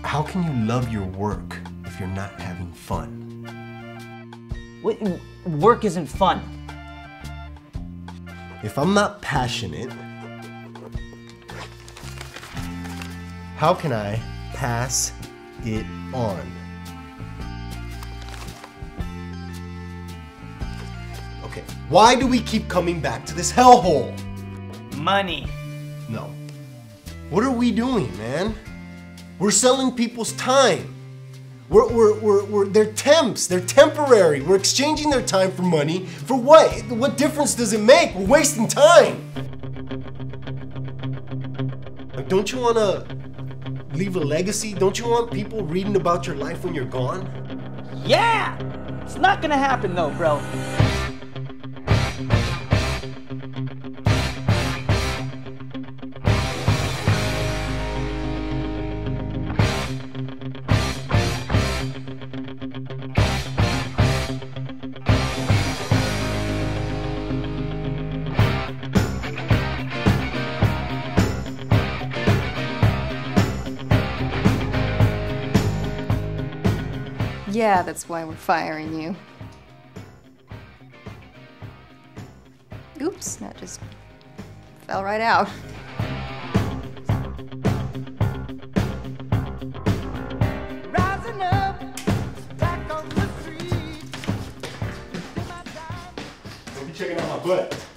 How can you love your work if you're not having fun? What, work isn't fun. If I'm not passionate, how can I pass it on? Okay, why do we keep coming back to this hellhole? Money. No. What are we doing, man? We're selling people's time. They're temps, they're temporary. We're exchanging their time for money. For what? What difference does it make? We're wasting time. Like, don't you want to leave a legacy? Don't you want people reading about your life when you're gone? Yeah! It's not gonna happen though, bro. Yeah, that's why we're firing you. Oops, that just fell right out. Rising up, back on the street. Don't be checking out my butt.